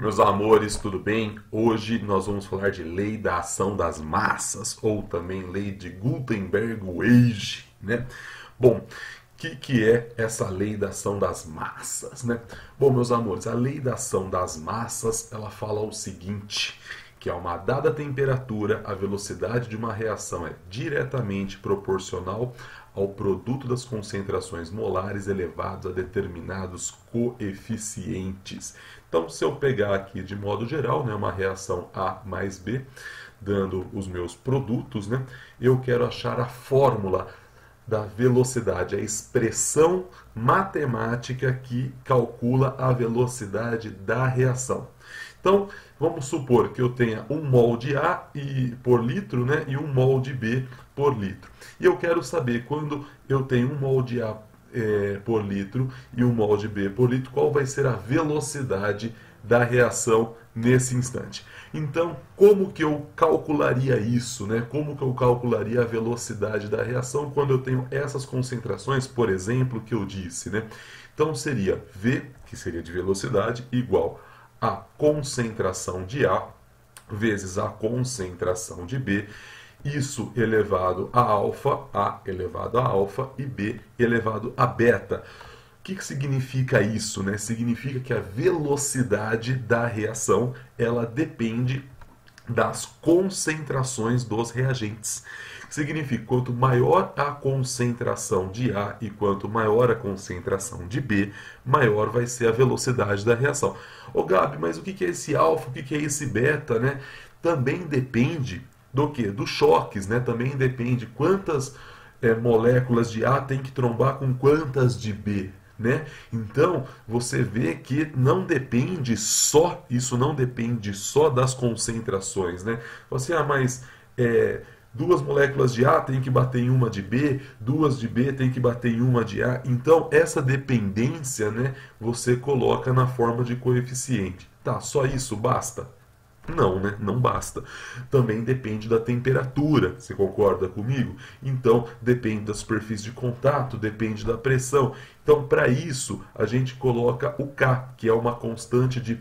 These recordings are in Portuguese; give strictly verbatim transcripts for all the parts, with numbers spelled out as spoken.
Meus amores, tudo bem? Hoje nós vamos falar de lei da ação das massas, ou também lei de Gutenberg-Wage, né? Bom, o que, que é essa lei da ação das massas, né? Bom, meus amores, a lei da ação das massas, ela fala o seguinte, que a uma dada temperatura, a velocidade de uma reação é diretamente proporcional ao produto das concentrações molares elevados a determinados coeficientes. Então, se eu pegar aqui de modo geral, né, uma reação A mais B, dando os meus produtos, né, eu quero achar a fórmula da velocidade, a expressão matemática que calcula a velocidade da reação. Então, vamos supor que eu tenha um mol de A e, por litro, né, e um mol de B por litro. E eu quero saber, quando eu tenho um mol de A é, por litro e um mol de B por litro, qual vai ser a velocidade da reação nesse instante. Então, como que eu calcularia isso, né? Como que eu calcularia a velocidade da reação quando eu tenho essas concentrações, por exemplo, que eu disse, né? Então, seria V, que seria de velocidade, igual a concentração de A vezes a concentração de B, isso elevado a alfa, A elevado a alfa e B elevado a beta. O que, que significa isso, né? Significa que a velocidade da reação, ela depende das concentrações dos reagentes. Significa, quanto maior a concentração de A e quanto maior a concentração de B, maior vai ser a velocidade da reação. Ô Gabi, mas o que é esse alfa, o que é esse beta, né? Também depende do que? Dos choques, né? Também depende quantas é, moléculas de A tem que trombar com quantas de B. Né? Então, você vê que não depende só, isso não depende só das concentrações, né? Você, ah, mas é, duas moléculas de A tem que bater em uma de B, duas de B tem que bater em uma de A. Então, essa dependência, né, você coloca na forma de coeficiente. Tá, só isso basta? Não, né? Não basta. Também depende da temperatura, você concorda comigo? Então, depende da superfície de contato, depende da pressão. Então, para isso, a gente coloca o K, que é uma constante de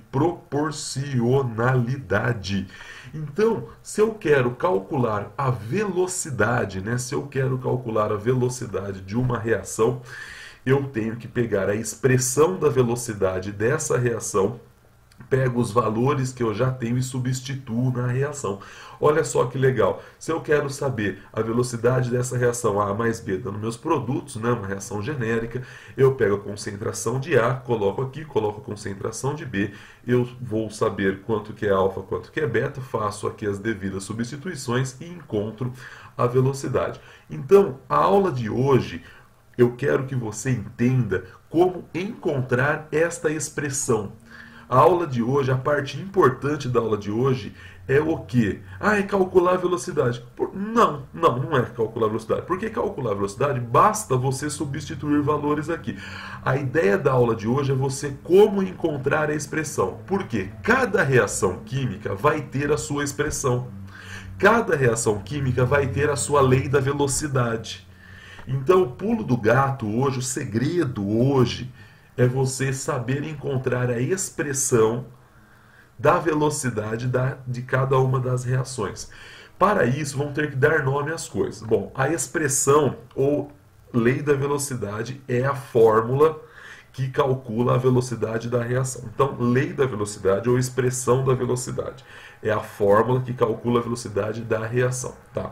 proporcionalidade. Então, se eu quero calcular a velocidade, né? Se eu quero calcular a velocidade de uma reação, eu tenho que pegar a expressão da velocidade dessa reação, pego os valores que eu já tenho e substituo na reação. Olha só que legal. Se eu quero saber a velocidade dessa reação A mais B dando meus produtos, né, uma reação genérica, eu pego a concentração de A, coloco aqui, coloco a concentração de B, eu vou saber quanto que é alfa, quanto que é beta, faço aqui as devidas substituições e encontro a velocidade. Então, a aula de hoje, eu quero que você entenda como encontrar esta expressão. A aula de hoje, a parte importante da aula de hoje é o quê? Ah, é calcular a velocidade. Por... Não, não, não é calcular a velocidade. Porque calcular a velocidade, basta você substituir valores aqui. A ideia da aula de hoje é você como encontrar a expressão. Porque cada reação química vai ter a sua expressão. Cada reação química vai ter a sua lei da velocidade. Então, o pulo do gato hoje, o segredo hoje, é você saber encontrar a expressão da velocidade da, de cada uma das reações. Para isso, vamos ter que dar nome às coisas. Bom, a expressão ou lei da velocidade é a fórmula que calcula a velocidade da reação. Então, lei da velocidade ou expressão da velocidade é a fórmula que calcula a velocidade da reação, tá?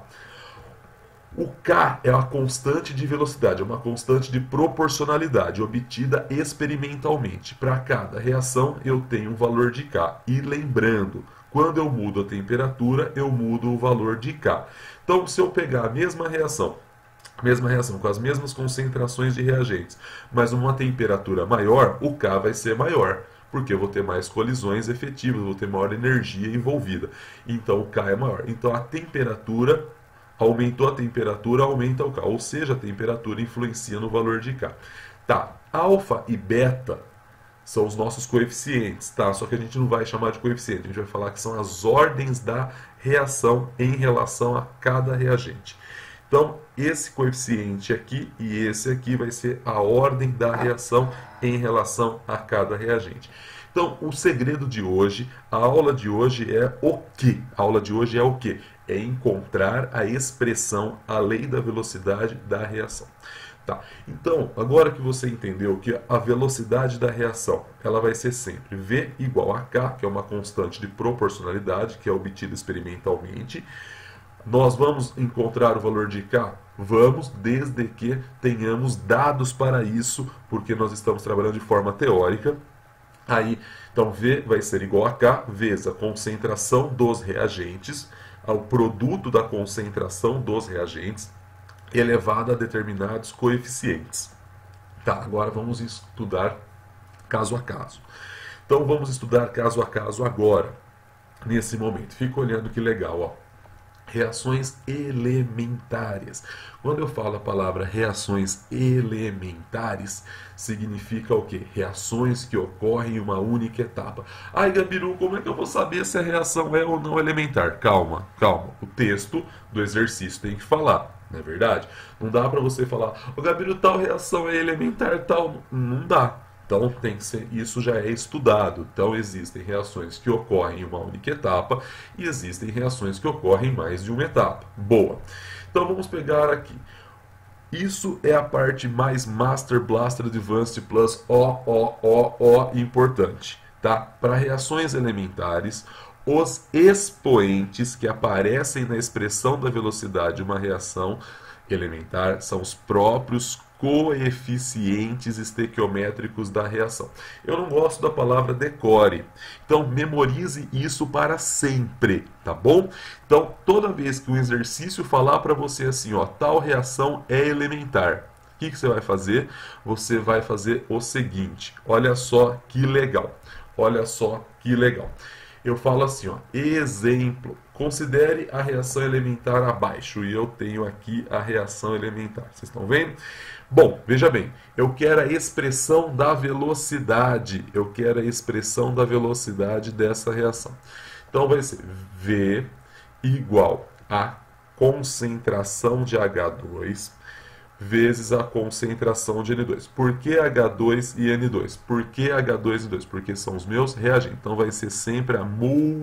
O K é a constante de velocidade, é uma constante de proporcionalidade obtida experimentalmente. Para cada reação eu tenho um valor de K. E lembrando, quando eu mudo a temperatura, eu mudo o valor de K. Então, se eu pegar a mesma reação, mesma reação com as mesmas concentrações de reagentes, mas uma temperatura maior, o K vai ser maior, porque eu vou ter mais colisões efetivas, vou ter maior energia envolvida. Então, o K é maior. Então, a temperatura... Aumentou a temperatura, aumenta o K. Ou seja, a temperatura influencia no valor de K. Tá, alfa e beta são os nossos coeficientes, tá? Só que a gente não vai chamar de coeficiente, a gente vai falar que são as ordens da reação em relação a cada reagente. Então, esse coeficiente aqui e esse aqui vai ser a ordem da reação em relação a cada reagente. Então, o segredo de hoje, a aula de hoje é o quê? A aula de hoje é o quê? É encontrar a expressão, a lei da velocidade da reação. Tá. Então, agora que você entendeu que a velocidade da reação ela vai ser sempre V igual a K, que é uma constante de proporcionalidade, que é obtida experimentalmente, nós vamos encontrar o valor de K? Vamos, desde que tenhamos dados para isso, porque nós estamos trabalhando de forma teórica. Aí, então, V vai ser igual a K vezes a concentração dos reagentes, ao produto da concentração dos reagentes, elevado a determinados coeficientes. Tá, agora vamos estudar caso a caso. Então, vamos estudar caso a caso agora, nesse momento. Fica olhando que legal, ó. Reações elementares. Quando eu falo a palavra reações elementares, significa o quê? Reações que ocorrem em uma única etapa. Ai, Gabiru, como é que eu vou saber se a reação é ou não elementar? Calma, calma. O texto do exercício tem que falar, não é verdade? Não dá para você falar, ô Gabiru, tal reação é elementar, tal. Não dá. Então, tem que ser, isso já é estudado. Então, existem reações que ocorrem em uma única etapa e existem reações que ocorrem em mais de uma etapa. Boa. Então, vamos pegar aqui. Isso é a parte mais Master Blaster Advanced Plus O, O, O, O importante. Tá? Para reações elementares, os expoentes que aparecem na expressão da velocidade de uma reação elementar são os próprios coeficientes estequiométricos da reação. Eu não gosto da palavra decore, então memorize isso para sempre, tá bom? Então, toda vez que o exercício falar para você assim, ó, tal reação é elementar, o que, que você vai fazer? Você vai fazer o seguinte, olha só que legal, olha só que legal. Eu falo assim, ó, exemplo, considere a reação elementar abaixo, e eu tenho aqui a reação elementar, vocês estão vendo? Bom, veja bem, eu quero a expressão da velocidade, eu quero a expressão da velocidade dessa reação. Então vai ser V igual a concentração de H dois vezes a concentração de N dois. Por que H dois e N dois? Por que H dois e N dois? Porque são os meus reagentes. Então vai ser sempre a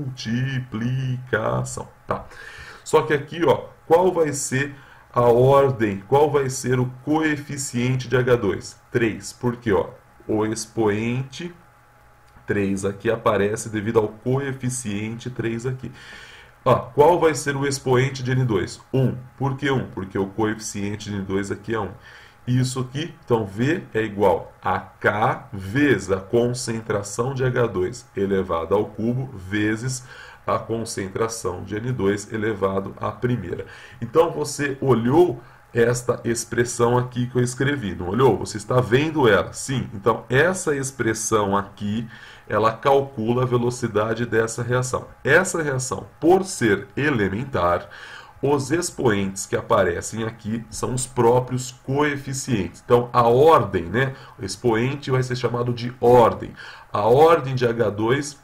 multiplicação, tá? Só que aqui, ó, qual vai ser a ordem, qual vai ser o coeficiente de H dois? três. Por quê? Ó, o expoente três aqui aparece devido ao coeficiente três aqui. Ó, qual vai ser o expoente de N dois? um. Por que um? Porque o coeficiente de N dois aqui é um. Isso aqui, então V é igual a K vezes a concentração de H dois elevado ao cubo vezes a concentração de N dois elevado à primeira. Então, você olhou esta expressão aqui que eu escrevi, não olhou? Você está vendo ela? Sim. Então, essa expressão aqui, ela calcula a velocidade dessa reação. Essa reação, por ser elementar, os expoentes que aparecem aqui são os próprios coeficientes. Então, a ordem, né? O expoente vai ser chamado de ordem. A ordem de H dois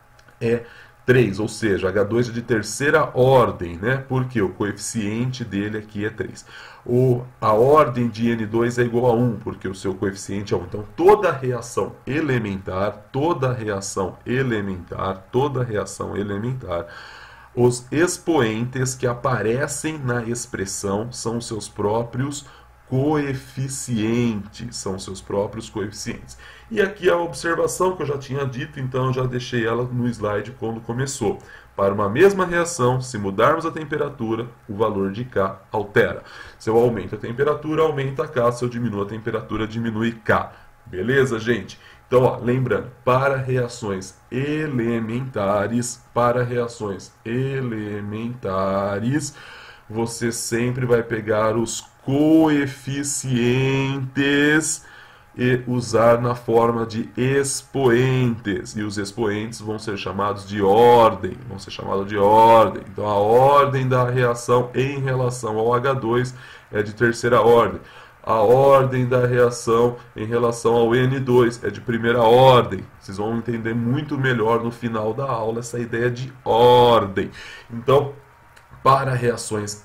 é três, ou seja, H dois é de terceira ordem, né? Porque o coeficiente dele aqui é três. O, a ordem de N dois é igual a um, porque o seu coeficiente é um. Então, toda reação elementar, toda reação elementar, toda reação elementar, os expoentes que aparecem na expressão são os seus próprios coeficientes, são seus próprios coeficientes. E aqui a observação que eu já tinha dito, então eu já deixei ela no slide quando começou. Para uma mesma reação, se mudarmos a temperatura, o valor de K altera. Se eu aumento a temperatura, aumenta K. Se eu diminuo a temperatura, diminui K. Beleza, gente? Então, ó, lembrando, para reações elementares, para reações elementares, você sempre vai pegar os coeficientes e usar na forma de expoentes. E os expoentes vão ser chamados de ordem. Vão ser chamados de ordem. Então, a ordem da reação em relação ao H dois é de terceira ordem. A ordem da reação em relação ao N dois é de primeira ordem. Vocês vão entender muito melhor no final da aula essa ideia de ordem. Então, para reações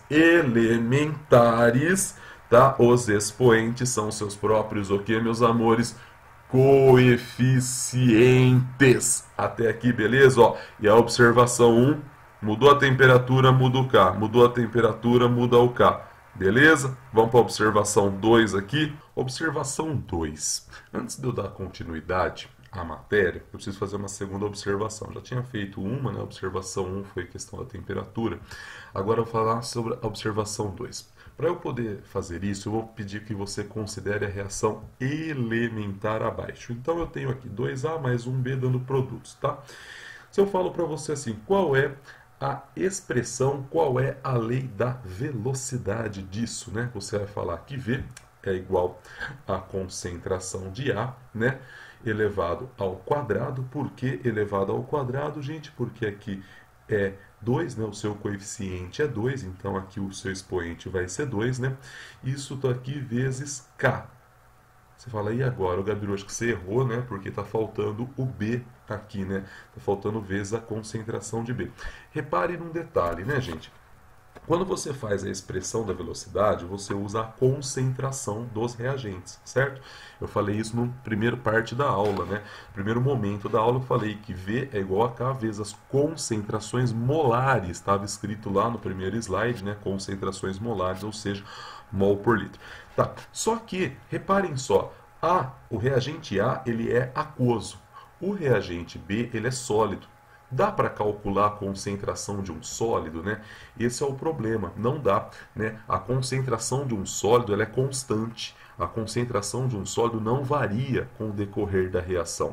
elementares, tá? Os expoentes são seus próprios, o que, meus amores? coeficientes. Até aqui, beleza? Ó, e a observação um, mudou a temperatura, muda o K. Mudou a temperatura, muda o K. Beleza? Vamos para a observação dois aqui. Observação dois. Antes de eu dar continuidade à matéria, eu preciso fazer uma segunda observação. Já tinha feito uma, né? A observação um foi a questão da temperatura. Agora eu vou falar sobre a observação dois. Para eu poder fazer isso, eu vou pedir que você considere a reação elementar abaixo. Então eu tenho aqui dois A mais um B dando produtos, tá? Se eu falo para você assim, qual é a expressão, qual é a lei da velocidade disso, né? Você vai falar que V é igual à concentração de A, né? Elevado ao quadrado. Por que elevado ao quadrado, gente? Porque aqui é dois, né? O seu coeficiente é dois, então aqui o seu expoente vai ser dois, né? Isso daqui vezes K. Você fala, e agora? O Gabiru, acho que você errou, né? Porque está faltando o B aqui, né? Está faltando vezes a concentração de B. Repare num detalhe, né, gente? Quando você faz a expressão da velocidade, você usa a concentração dos reagentes, certo? Eu falei isso no primeiro parte da aula, né? No primeiro momento da aula eu falei que V é igual a K vezes as concentrações molares. Estava escrito lá no primeiro slide, né? Concentrações molares, ou seja, mol por litro. Tá, só que, reparem só, A, o reagente A, ele é aquoso. O reagente B, ele é sólido. Dá para calcular a concentração de um sólido, né? Esse é o problema, não dá, né? A concentração de um sólido, ela é constante. A concentração de um sólido não varia com o decorrer da reação.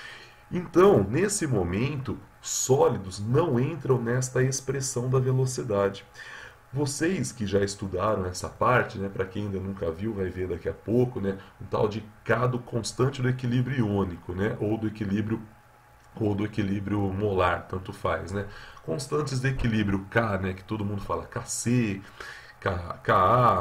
Então, nesse momento, sólidos não entram nesta expressão da velocidade. Vocês que já estudaram essa parte, né, para quem ainda nunca viu, vai ver daqui a pouco, né, um tal de K do constante do equilíbrio iônico, né, ou do equilíbrio ou do equilíbrio molar, tanto faz, né? Constantes de equilíbrio K, né, que todo mundo fala K C, K, Ka,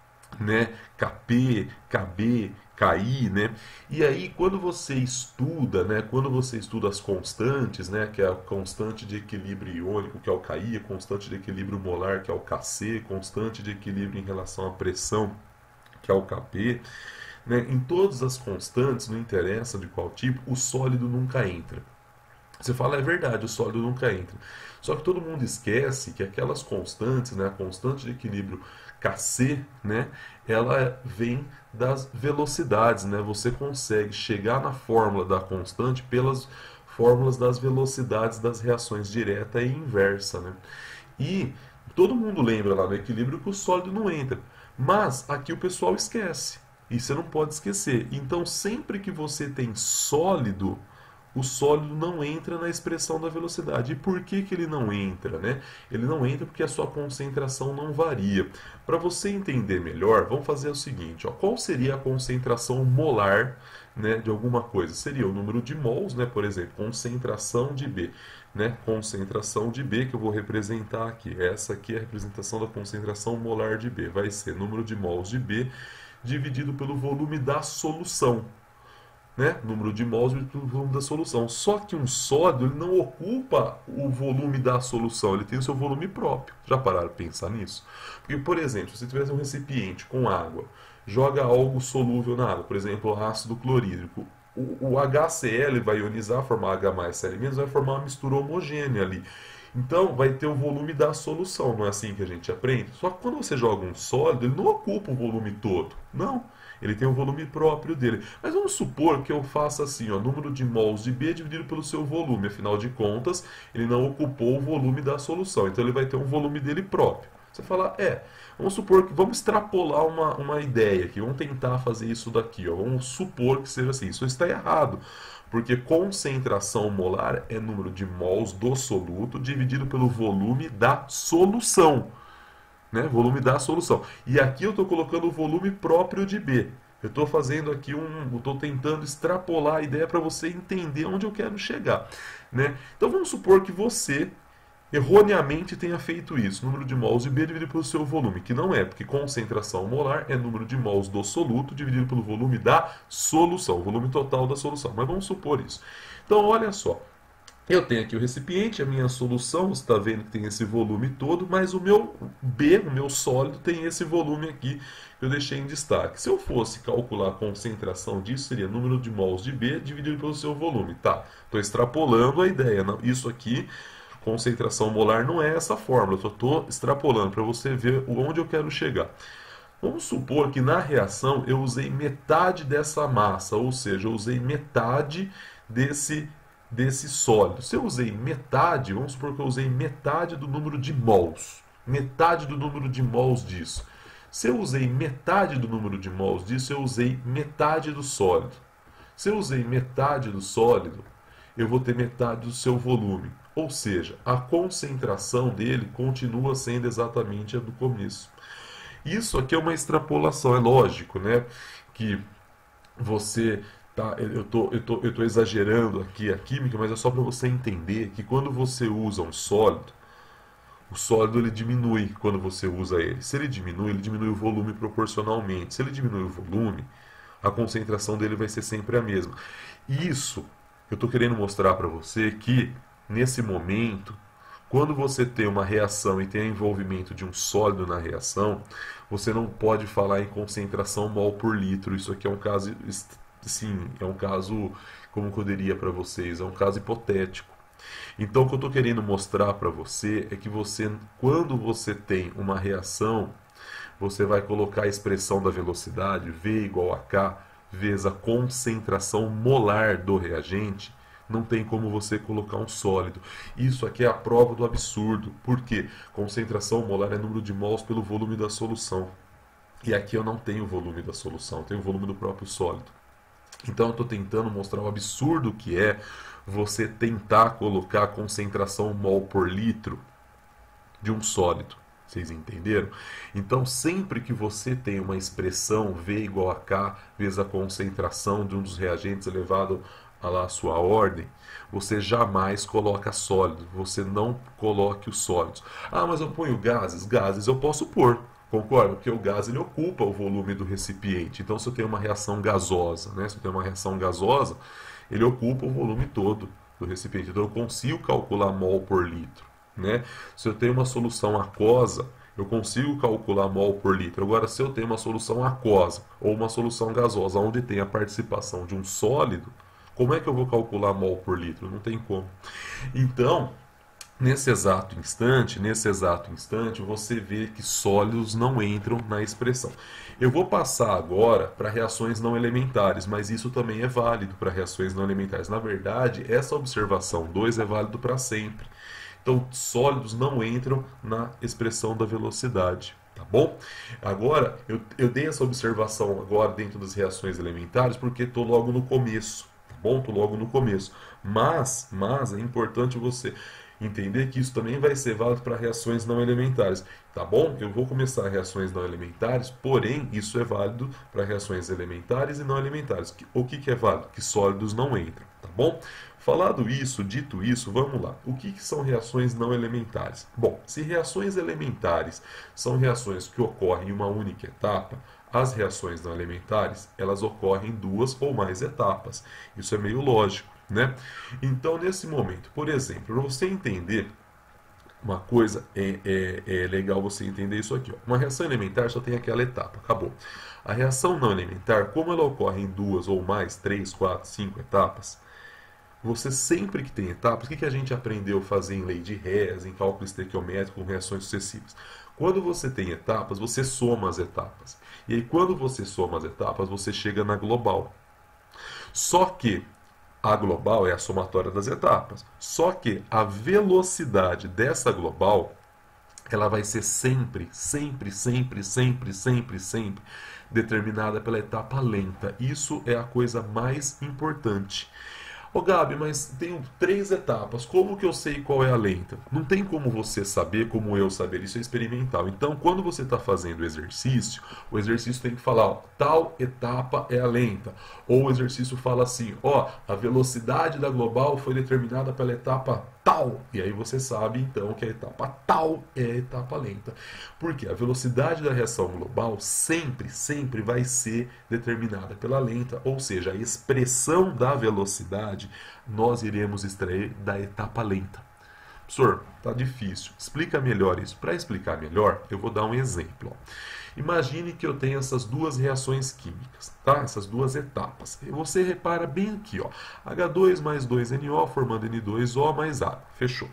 né, K P, K B, K I, né? E aí quando você estuda, né, quando você estuda as constantes, né, que é a constante de equilíbrio iônico, que é o K I, a constante de equilíbrio molar, que é o K C, constante de equilíbrio em relação à pressão, que é o K P, né? Em todas as constantes, não interessa de qual tipo, o sólido nunca entra. Você fala, é verdade, o sólido nunca entra. Só que todo mundo esquece que aquelas constantes, né, a constante de equilíbrio K C, né, ela vem das velocidades, né? Você consegue chegar na fórmula da constante pelas fórmulas das velocidades das reações direta e inversa, né? E todo mundo lembra lá no equilíbrio que o sólido não entra. Mas aqui o pessoal esquece. E você não pode esquecer. Então, sempre que você tem sólido, o sólido não entra na expressão da velocidade. E por que que ele não entra, né? Ele não entra porque a sua concentração não varia. Para você entender melhor, vamos fazer o seguinte, ó. Qual seria a concentração molar, né, de alguma coisa? Seria o número de mols, né, por exemplo, concentração de B, né? Concentração de B que eu vou representar aqui. Essa aqui é a representação da concentração molar de B. Vai ser número de mols de B dividido pelo volume da solução. Né? Número de mols pelo volume da solução. Só que um sólido ele não ocupa o volume da solução, ele tem o seu volume próprio. Já pararam para pensar nisso? Porque, por exemplo, se você tivesse um recipiente com água, joga algo solúvel na água, por exemplo, ácido clorídrico, o, o HCl vai ionizar, formar H mais Cl menos, vai formar uma mistura homogênea ali. Então, vai ter o volume da solução, não é assim que a gente aprende? Só que quando você joga um sólido, ele não ocupa o volume todo. Não. Ele tem o volume próprio dele. Mas vamos supor que eu faça assim, ó, número de mols de B dividido pelo seu volume. Afinal de contas, ele não ocupou o volume da solução. Então ele vai ter um volume dele próprio. Você fala, é, vamos supor que, vamos extrapolar uma, uma ideia aqui. Vamos tentar fazer isso daqui, ó. Vamos supor que seja assim. Isso está errado. Porque concentração molar é número de mols do soluto dividido pelo volume da solução. Né? Volume da solução. E aqui eu estou colocando o volume próprio de B. Eu estou fazendo aqui um... Estou tentando extrapolar a ideia para você entender onde eu quero chegar. Né? Então vamos supor que você erroneamente tenha feito isso. Número de mols de B dividido pelo seu volume. Que não é, porque concentração molar é número de mols do soluto dividido pelo volume da solução. O volume total da solução. Mas vamos supor isso. Então olha só. Eu tenho aqui o recipiente, a minha solução, você está vendo que tem esse volume todo, mas o meu B, o meu sólido, tem esse volume aqui que eu deixei em destaque. Se eu fosse calcular a concentração disso, seria número de mols de B dividido pelo seu volume. Tá, estou extrapolando a ideia. Não, isso aqui, concentração molar, não é essa fórmula. Eu só estou extrapolando para você ver onde eu quero chegar. Vamos supor que na reação eu usei metade dessa massa, ou seja, eu usei metade desse desse sólido. Se eu usei metade, vamos supor que eu usei metade do número de mols. Metade do número de mols disso. Se eu usei metade do número de mols disso, eu usei metade do sólido. Se eu usei metade do sólido, eu vou ter metade do seu volume. Ou seja, a concentração dele continua sendo exatamente a do começo. Isso aqui é uma extrapolação, é lógico, né? Que você... Tá, eu tô, eu tô, eu tô exagerando aqui a química, mas é só para você entender que quando você usa um sólido, o sólido ele diminui quando você usa ele. Se ele diminui, ele diminui o volume proporcionalmente. Se ele diminui o volume, a concentração dele vai ser sempre a mesma. Isso eu estou querendo mostrar para você que, nesse momento, quando você tem uma reação e tem o envolvimento de um sólido na reação, você não pode falar em concentração mol por litro. Isso aqui é um caso... Sim, é um caso, como eu diria para vocês, é um caso hipotético. Então, o que eu estou querendo mostrar para você é que você, quando você tem uma reação, você vai colocar a expressão da velocidade, V igual a K, vezes a concentração molar do reagente, não tem como você colocar um sólido. Isso aqui é a prova do absurdo. Por quê? Concentração molar é número de mols pelo volume da solução. E aqui eu não tenho o volume da solução, eu tenho o volume do próprio sólido. Então eu estou tentando mostrar o absurdo que é você tentar colocar a concentração mol por litro de um sólido. Vocês entenderam? Então sempre que você tem uma expressão V igual a K vezes a concentração de um dos reagentes elevado a lá a sua ordem, você jamais coloca sólido, você não coloque os sólidos. Ah, mas eu ponho gases? Gases eu posso pôr. Concorda? Porque o gás ele ocupa o volume do recipiente. Então, se eu tenho uma reação gasosa, né? se eu tenho uma reação gasosa, ele ocupa o volume todo do recipiente. Então, eu consigo calcular mol por litro. Né? Se eu tenho uma solução aquosa, eu consigo calcular mol por litro. Agora, se eu tenho uma solução aquosa ou uma solução gasosa, onde tem a participação de um sólido, como é que eu vou calcular mol por litro? Não tem como. Então... Nesse exato instante, nesse exato instante, você vê que sólidos não entram na expressão. Eu vou passar agora para reações não elementares, mas isso também é válido para reações não elementares. Na verdade, essa observação dois é válido para sempre. Então, sólidos não entram na expressão da velocidade. Tá bom? Agora, eu, eu dei essa observação agora dentro das reações elementares porque estou logo no começo. Tá bom? Estou logo no começo. Mas, mas é importante você... entender que isso também vai ser válido para reações não elementares, tá bom? Eu vou começar reações não elementares, porém isso é válido para reações elementares e não elementares. O que, que é válido? Que sólidos não entram, tá bom? Falado isso, dito isso, vamos lá. O que, que são reações não elementares? Bom, se reações elementares são reações que ocorrem em uma única etapa, as reações não elementares, elas ocorrem em duas ou mais etapas. Isso é meio lógico. Né? Então, nesse momento, por exemplo, para você entender uma coisa, é, é, é legal você entender isso aqui. Ó. Uma reação elementar só tem aquela etapa, acabou. A reação não elementar, como ela ocorre em duas ou mais, três, quatro, cinco etapas, você sempre que tem etapas, o que, que a gente aprendeu a fazer em lei de Hess, em cálculo estequiométrico com reações sucessivas? Quando você tem etapas, você soma as etapas. E aí, quando você soma as etapas, você chega na global. Só que a global é a somatória das etapas. Só que a velocidade dessa global, ela vai ser sempre, sempre, sempre, sempre, sempre, sempre determinada pela etapa lenta. Isso é a coisa mais importante. Ô Gabi, mas tenho três etapas, como que eu sei qual é a lenta? Não tem como você saber, como eu saber, isso é experimental. Então, quando você está fazendo o exercício, o exercício tem que falar, ó, tal etapa é a lenta. Ou o exercício fala assim, ó, a velocidade da global foi determinada pela etapa tal. E aí você sabe então que a etapa tal é a etapa lenta. Porque a velocidade da reação global sempre, sempre vai ser determinada pela lenta, ou seja, a expressão da velocidade nós iremos extrair da etapa lenta. Professor, tá difícil. Explica melhor isso. Para explicar melhor, eu vou dar um exemplo. Ó. Imagine que eu tenho essas duas reações químicas, tá? Essas duas etapas. E você repara bem aqui, ó. agá dois mais dois ene ó formando ene dois ó mais água. Fechou.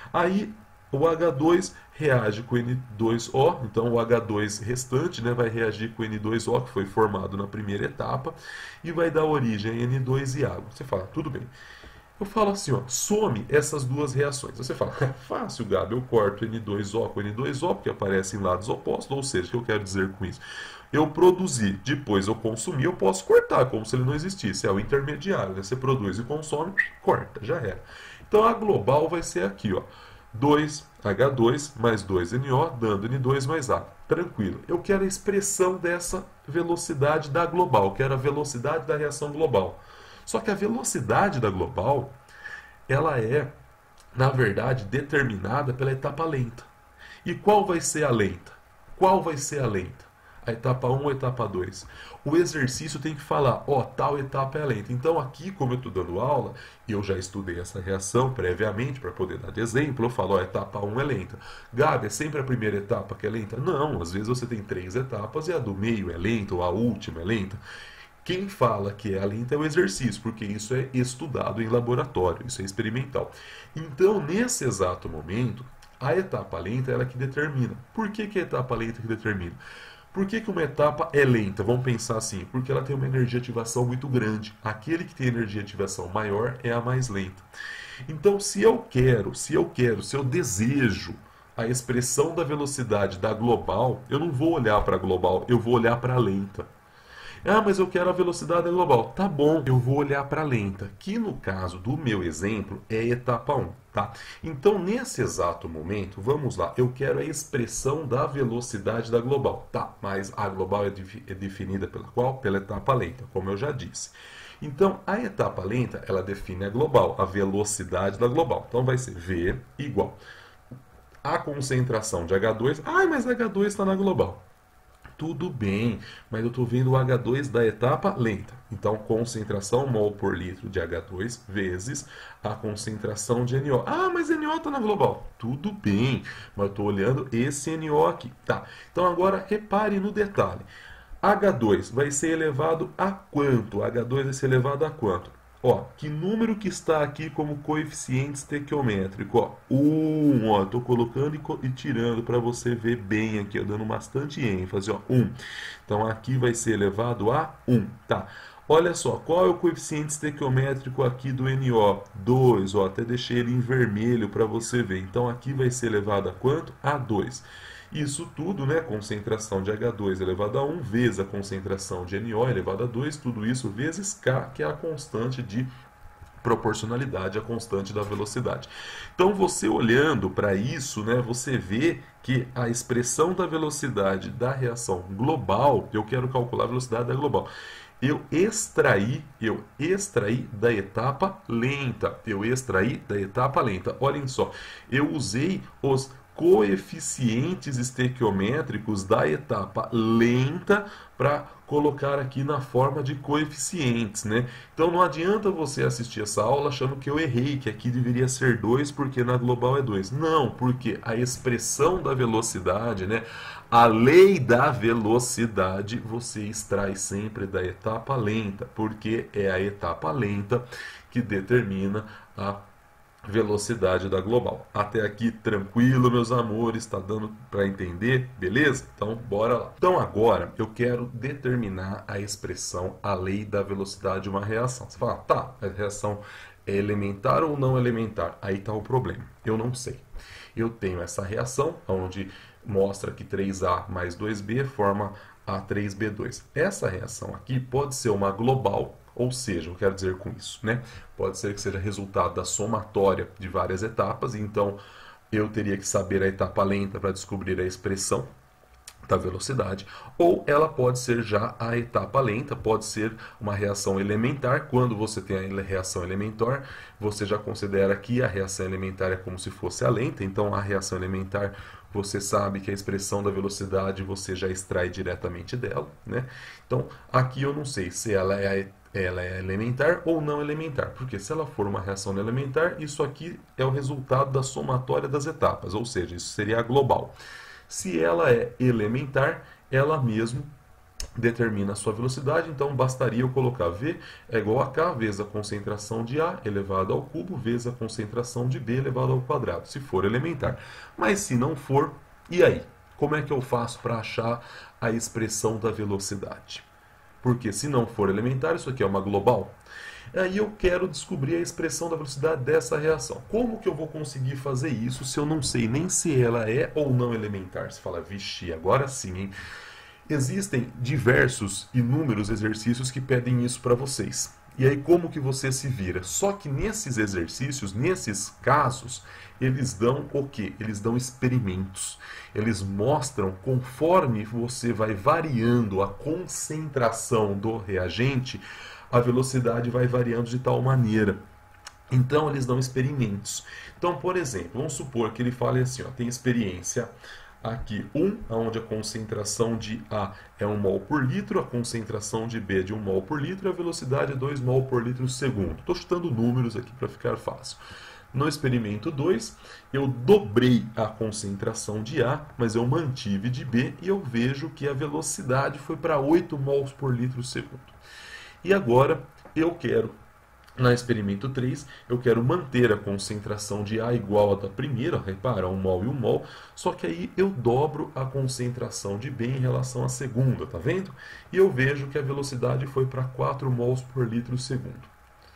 Aí o agá dois reage com ene dois ó, então o agá dois restante, né, vai reagir com ene dois ó que foi formado na primeira etapa e vai dar origem a ene dois e água. Você fala, tudo bem. Eu falo assim, ó, some essas duas reações. Você fala, é fácil, Gabi, eu corto ene dois ó com ene dois ó, porque aparecem em lados opostos, ou seja, o que eu quero dizer com isso? Eu produzi, depois eu consumi, eu posso cortar, como se ele não existisse. É o intermediário, né? Você produz e consome, corta, já era. Então a global vai ser aqui, ó, dois agá dois mais dois ene ó, dando ene dois mais água. Tranquilo. Eu quero a expressão dessa velocidade da global, eu quero a velocidade da reação global. Só que a velocidade da global, ela é, na verdade, determinada pela etapa lenta. E qual vai ser a lenta? Qual vai ser a lenta? A etapa um ou a etapa dois? O exercício tem que falar, ó, tal etapa é lenta. Então aqui, como eu estou dando aula, e eu já estudei essa reação previamente para poder dar de exemplo, eu falo, ó, a etapa um é lenta. Gabi, é sempre a primeira etapa que é lenta? Não, às vezes você tem três etapas e a do meio é lenta ou a última é lenta. Quem fala que é lenta é o exercício, porque isso é estudado em laboratório, isso é experimental. Então, nesse exato momento, a etapa lenta é ela que determina. Por que, que é a etapa lenta que determina? Por que, que uma etapa é lenta? Vamos pensar assim, porque ela tem uma energia de ativação muito grande. Aquele que tem energia de ativação maior é a mais lenta. Então, se eu quero, se eu quero, se eu desejo a expressão da velocidade da global, eu não vou olhar para a global, eu vou olhar para a lenta. Ah, mas eu quero a velocidade global. Tá bom, eu vou olhar para a lenta, que no caso do meu exemplo é a etapa um, tá? Então, nesse exato momento, vamos lá, eu quero a expressão da velocidade da global. Tá, mas a global é, de, é definida pela qual? Pela etapa lenta, como eu já disse. Então, a etapa lenta, ela define a global, a velocidade da global. Então, vai ser V igual a concentração de agá dois. Ah, mas agá dois está na global. Tudo bem, mas eu estou vendo o agá dois da etapa lenta. Então, concentração mol por litro de agá dois vezes a concentração de ene ó. Ah, mas ene ó está na global. Tudo bem, mas eu estou olhando esse ene ó aqui. Tá. Então, agora repare no detalhe. agá dois vai ser elevado a quanto? agá dois vai ser elevado a quanto? Ó, que número que está aqui como coeficiente estequiométrico? Ó, um, ó, estou colocando e, e tirando para você ver bem aqui, ó, dando bastante ênfase, ó, um. Então aqui vai ser elevado a um, tá? Olha só, qual é o coeficiente estequiométrico aqui do ene ó? dois, ó, até deixei ele em vermelho para você ver. Então aqui vai ser elevado a quanto? A dois. Isso tudo, né, concentração de agá dois elevado a um vezes a concentração de ene ó elevado a dois, tudo isso vezes K, que é a constante de proporcionalidade, a constante da velocidade. Então, você olhando para isso, né, você vê que a expressão da velocidade da reação global, eu quero calcular a velocidade da global, eu extraí, eu extraí da etapa lenta, eu extraí da etapa lenta. Olhem só, eu usei os coeficientes estequiométricos da etapa lenta para colocar aqui na forma de coeficientes, né? Então não adianta você assistir essa aula achando que eu errei, que aqui deveria ser dois porque na global é dois. Não, porque a expressão da velocidade, né? A lei da velocidade você extrai sempre da etapa lenta, porque é a etapa lenta que determina a velocidade da global. Até aqui tranquilo, meus amores, está dando para entender? Beleza? Então, bora lá. Então, agora eu quero determinar a expressão, a lei da velocidade de uma reação. Você fala, tá, a reação é elementar ou não elementar? Aí está o problema. Eu não sei. Eu tenho essa reação, onde mostra que três A mais dois B forma A três B dois. Essa reação aqui pode ser uma global, ou seja, eu quero dizer com isso, né? Pode ser que seja resultado da somatória de várias etapas, então eu teria que saber a etapa lenta para descobrir a expressão. da velocidade, ou ela pode ser já a etapa lenta, pode ser uma reação elementar. Quando você tem a reação elementar, você já considera que a reação elementar é como se fosse a lenta. Então a reação elementar, você sabe que a expressão da velocidade você já extrai diretamente dela, né? Então aqui eu não sei se ela é ela é elementar ou não elementar, porque se ela for uma reação elementar, isso aqui é o resultado da somatória das etapas, ou seja, isso seria a global. Se ela é elementar, ela mesmo determina a sua velocidade, então bastaria eu colocar V é igual a K vezes a concentração de A elevado ao cubo vezes a concentração de B elevado ao quadrado, se for elementar. Mas se não for, e aí? Como é que eu faço para achar a expressão da velocidade? Porque se não for elementar, isso aqui é uma global. Aí eu quero descobrir a expressão da velocidade dessa reação. Como que eu vou conseguir fazer isso se eu não sei nem se ela é ou não elementar? Você fala, vixe, agora sim, hein? Existem diversos, inúmeros exercícios que pedem isso para vocês. E aí como que você se vira? Só que nesses exercícios, nesses casos, eles dão o quê? Eles dão experimentos. Eles mostram, conforme você vai variando a concentração do reagente, a velocidade vai variando de tal maneira. Então eles dão experimentos. Então, por exemplo, vamos supor que ele fale assim, ó, tem experiência aqui um, onde a concentração de A é um mol por litro, a concentração de B é de um mol por litro e a velocidade é dois mol por litro segundo. Estou chutando números aqui para ficar fácil. No experimento dois, eu dobrei a concentração de A, mas eu mantive de B e eu vejo que a velocidade foi para oito mols por litro segundo. E agora eu quero, na experimento três, eu quero manter a concentração de A igual à da primeira, repara, um mol e um mol, só que aí eu dobro a concentração de B em relação à segunda, tá vendo? E eu vejo que a velocidade foi para quatro mols por litro segundo.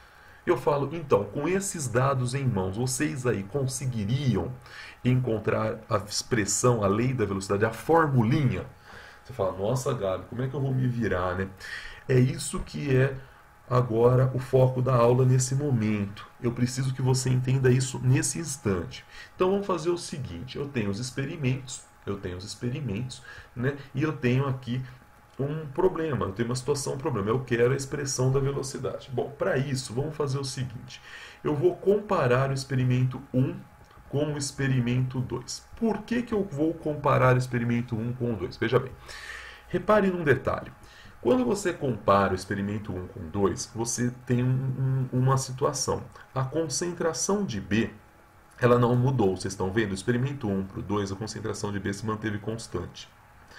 Eu falo, então, com esses dados em mãos, vocês aí conseguiriam encontrar a expressão, a lei da velocidade, a formulinha? Você fala, nossa, Gabi, como é que eu vou me virar, né? É isso que é agora o foco da aula nesse momento. Eu preciso que você entenda isso nesse instante. Então vamos fazer o seguinte, eu tenho os experimentos, eu tenho os experimentos, né? E eu tenho aqui um problema, eu tenho uma situação, um problema, eu quero a expressão da velocidade. Bom, para isso, vamos fazer o seguinte, eu vou comparar o experimento um com o experimento dois. Por que que eu vou comparar o experimento um com o dois? Veja bem, repare num detalhe. Quando você compara o experimento um com o dois, você tem um, um, uma situação. A concentração de B, ela não mudou. Vocês estão vendo? O experimento um para o dois, a concentração de B se manteve constante.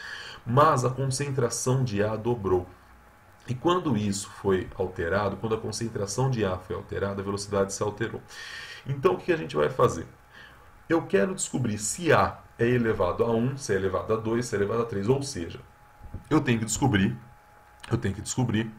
Mas a concentração de A dobrou. E quando isso foi alterado, quando a concentração de A foi alterada, a velocidade se alterou. Então o que a gente vai fazer? Eu quero descobrir se A é elevado a um, se é elevado a dois, se é elevado a três. Ou seja, eu tenho que descobrir Eu tenho que descobrir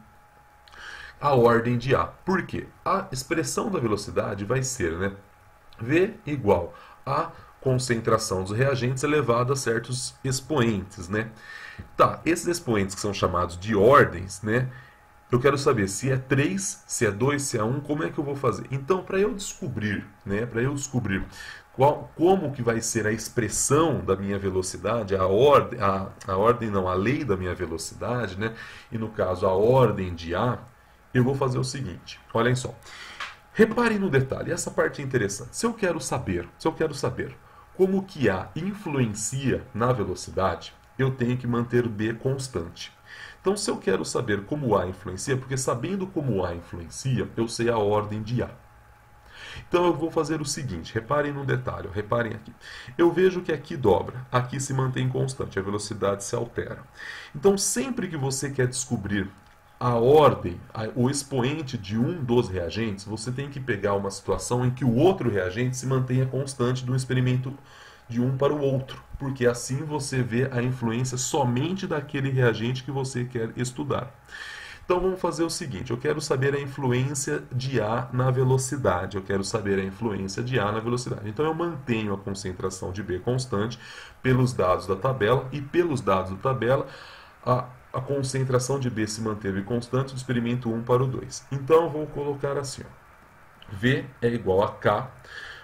a ordem de A. Por quê? A expressão da velocidade vai ser, né, V igual a concentração dos reagentes elevada a certos expoentes, né? Tá, esses expoentes que são chamados de ordens, né? Eu quero saber se é três, se é dois, se é um, como é que eu vou fazer? Então, para eu descobrir, né, para eu descobrir qual, como que vai ser a expressão da minha velocidade, a ordem, a, a ordem não, a lei da minha velocidade, né, e no caso a ordem de A, eu vou fazer o seguinte, olhem só. Reparem no detalhe, essa parte é interessante. Se eu quero saber, se eu quero saber como que A influencia na velocidade, eu tenho que manter B constante. Então, se eu quero saber como A influencia, porque sabendo como A influencia, eu sei a ordem de A. Então, eu vou fazer o seguinte, reparem no detalhe, reparem aqui. Eu vejo que aqui dobra, aqui se mantém constante, a velocidade se altera. Então, sempre que você quer descobrir a ordem, o expoente de um dos reagentes, você tem que pegar uma situação em que o outro reagente se mantenha constante do experimento de um para o outro, porque assim você vê a influência somente daquele reagente que você quer estudar. Então vamos fazer o seguinte, eu quero saber a influência de A na velocidade, eu quero saber a influência de A na velocidade. Então eu mantenho a concentração de B constante pelos dados da tabela, e pelos dados da tabela a, a concentração de B se manteve constante do experimento um para o dois. Então eu vou colocar assim, ó, V é igual a K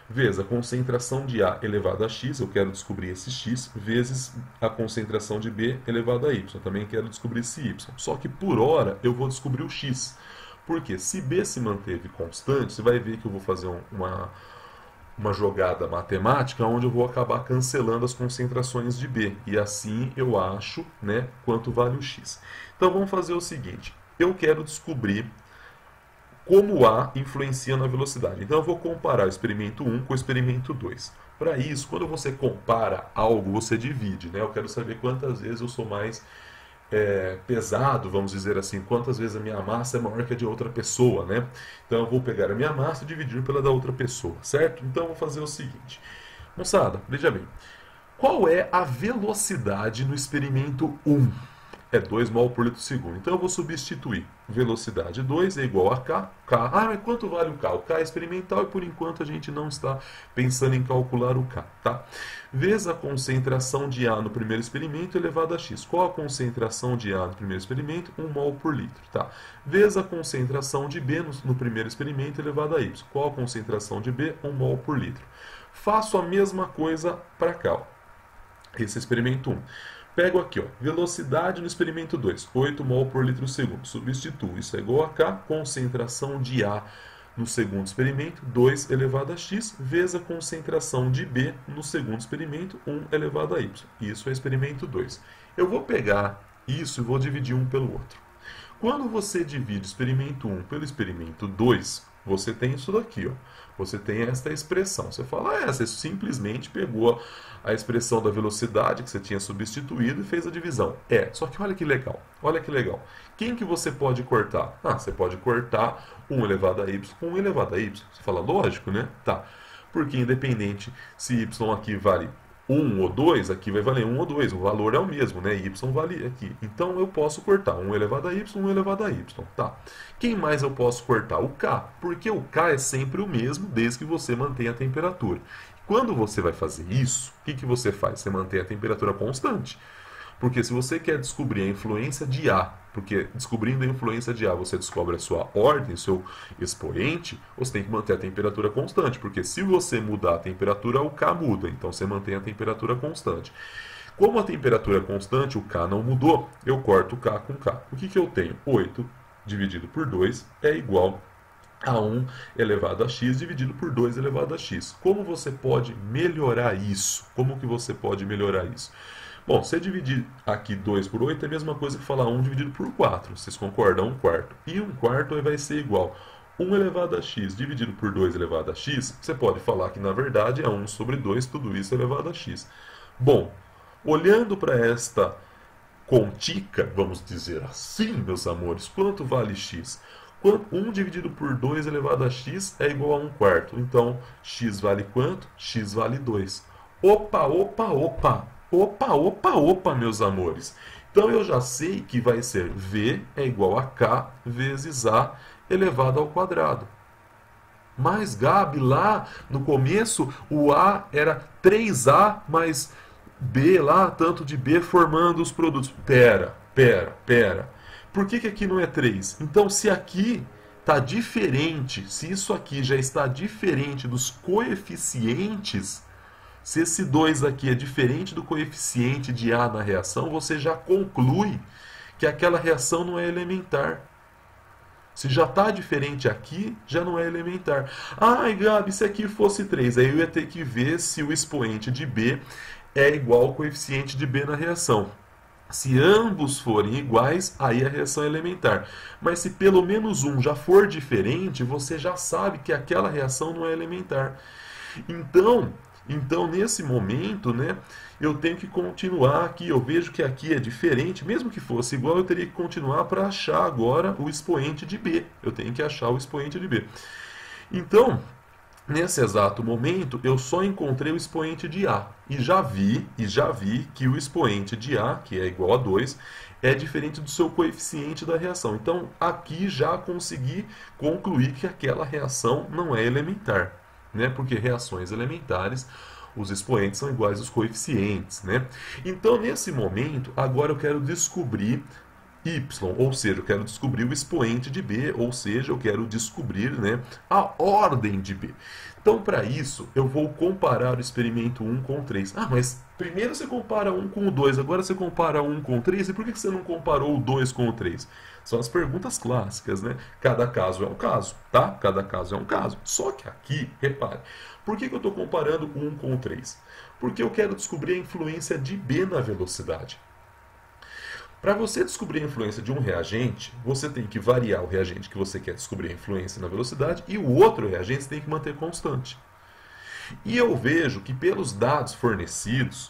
vezes a concentração de A elevado a x, eu quero descobrir esse x, vezes a concentração de B elevado a y, eu também quero descobrir esse y. Só que por hora eu vou descobrir o x. Porque se B se manteve constante, você vai ver que eu vou fazer um, uma, uma jogada matemática onde eu vou acabar cancelando as concentrações de B. E assim eu acho, né, quanto vale o x. Então vamos fazer o seguinte, eu quero descobrir como A influencia na velocidade. Então eu vou comparar o experimento um com o experimento dois. Para isso, quando você compara algo, você divide, né? Eu quero saber quantas vezes eu sou mais é, pesado, vamos dizer assim, quantas vezes a minha massa é maior que a de outra pessoa, né? Então eu vou pegar a minha massa e dividir pela da outra pessoa, certo? Então eu vou fazer o seguinte. Moçada, veja bem. Qual é a velocidade no experimento um? É dois mol por litro segundo. Então eu vou substituir. Velocidade dois é igual a K. K. Ah, mas quanto vale o K? O K é experimental e por enquanto a gente não está pensando em calcular o K. Tá? Vezes a concentração de A no primeiro experimento elevado a X. Qual a concentração de A no primeiro experimento? um mol por litro. Tá? Vezes a concentração de B no, no primeiro experimento elevado a Y. Qual a concentração de B? um mol por litro. Faço a mesma coisa para cá. Ó. Esse é experimento um. Pego aqui, ó, velocidade no experimento dois, oito mol por litro segundo. Substituo, isso é igual a K, concentração de A no segundo experimento, dois elevado a X, vezes a concentração de B no segundo experimento, um elevado a Y. Isso é experimento dois. Eu vou pegar isso e vou dividir um pelo outro. Quando você divide o experimento um pelo experimento dois, você tem isso daqui, ó. Você tem esta expressão. Você fala, ah, é, você simplesmente pegou a expressão da velocidade que você tinha substituído e fez a divisão. É, só que olha que legal, olha que legal. Quem que você pode cortar? Ah, você pode cortar um elevado a y com um elevado a y. Você fala, lógico, né? Tá. Porque independente se y aqui vale um ou dois, aqui vai valer um ou dois. O valor é o mesmo, né? Y vale aqui. Então eu posso cortar um elevado a y, um elevado a y. Tá. Quem mais eu posso cortar? O K. Porque o K é sempre o mesmo desde que você mantenha a temperatura. Quando você vai fazer isso, o que, que você faz? Você mantém a temperatura constante. Porque se você quer descobrir a influência de A, porque descobrindo a influência de A você descobre a sua ordem, o seu expoente, você tem que manter a temperatura constante. Porque se você mudar a temperatura, o K muda. Então você mantém a temperatura constante. Como a temperatura é constante, o K não mudou, eu corto o K com K. O que, que eu tenho? oito dividido por dois é igual a um elevado a x dividido por dois elevado a x. Como você pode melhorar isso? Como que você pode melhorar isso? Bom, se dividir aqui dois por oito é a mesma coisa que falar um dividido por quatro. Vocês concordam? um quarto. E um quarto vai ser igual a um elevado a x dividido por dois elevado a x. Você pode falar que, na verdade, é um sobre dois, tudo isso elevado a x. Bom, olhando para esta contica, vamos dizer assim, meus amores, quanto vale x? um dividido por dois elevado a x é igual a um quarto. Então, x vale quanto? X vale dois. Opa, opa, opa! Opa, opa, opa, meus amores. Então, eu já sei que vai ser V é igual a K vezes A elevado ao quadrado. Mas, Gabi, lá no começo, o A era três A mais B lá, tanto de B formando os produtos. Pera, pera, pera. Por que que aqui não é três? Então, se aqui está diferente, se isso aqui já está diferente dos coeficientes, se esse dois aqui é diferente do coeficiente de A na reação, você já conclui que aquela reação não é elementar. Se já está diferente aqui, já não é elementar. Ai, Gabi, se aqui fosse três, aí eu ia ter que ver se o expoente de B é igual ao coeficiente de B na reação. Se ambos forem iguais, aí a reação é elementar. Mas se pelo menos um já for diferente, você já sabe que aquela reação não é elementar. Então, então nesse momento, né, eu tenho que continuar aqui. Eu vejo que aqui é diferente. Mesmo que fosse igual, eu teria que continuar para achar agora o expoente de B. Eu tenho que achar o expoente de B. Então, nesse exato momento, eu só encontrei o expoente de A. E já vi, e já vi que o expoente de A, que é igual a dois, é diferente do seu coeficiente da reação. Então, aqui já consegui concluir que aquela reação não é elementar, né? Porque reações elementares, os expoentes são iguais aos coeficientes, né? Então, nesse momento, agora eu quero descobrir y, ou seja, eu quero descobrir o expoente de b, ou seja, eu quero descobrir, né, a ordem de b. Então, para isso, eu vou comparar o experimento um com o três. Ah, mas primeiro você compara um com o dois, agora você compara um com o três, e por que você não comparou o dois com o três? São as perguntas clássicas, né? Cada caso é um caso, tá? Cada caso é um caso. Só que aqui, repare, por que, que eu estou comparando um com o três? Porque eu quero descobrir a influência de b na velocidade. Para você descobrir a influência de um reagente, você tem que variar o reagente que você quer descobrir a influência na velocidade e o outro reagente você tem que manter constante. E eu vejo que pelos dados fornecidos,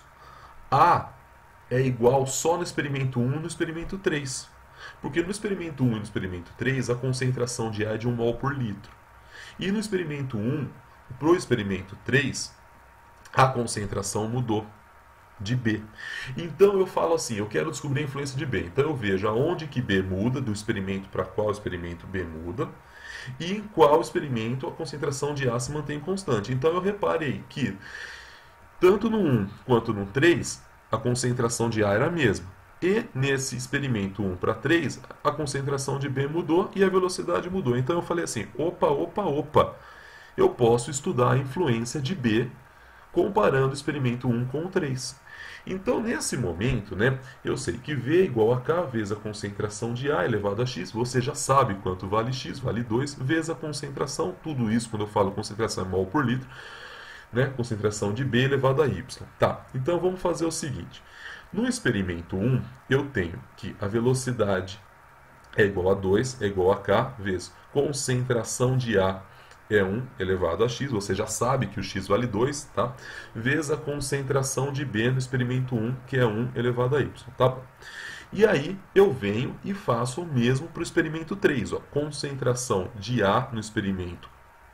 A é igual só no experimento um e no experimento três. Porque no experimento um e no experimento três, a concentração de A é de um mol por litro. E no experimento um, para o experimento três, a concentração mudou de B. Então eu falo assim, eu quero descobrir a influência de B. Então eu vejo aonde que B muda, do experimento para qual experimento B muda, e em qual experimento a concentração de A se mantém constante. Então eu reparei que tanto no um quanto no três, a concentração de A era a mesma. E nesse experimento um para três, a concentração de B mudou e a velocidade mudou. Então eu falei assim, opa, opa, opa, eu posso estudar a influência de B comparando o experimento um com o três. Então, nesse momento, né, eu sei que V é igual a K vezes a concentração de A elevado a X. Você já sabe quanto vale X, vale dois, vezes a concentração. Tudo isso, quando eu falo concentração é mol por litro, né, concentração de B elevado a Y. Tá, então vamos fazer o seguinte. No experimento um, eu tenho que a velocidade é igual a dois, é igual a K vezes concentração de A é um elevado a x, você já sabe que o x vale dois, tá? Vezes a concentração de B no experimento um, que é um elevado a y, tá bom? E aí eu venho e faço o mesmo para o experimento três, ó. Concentração de A no experimento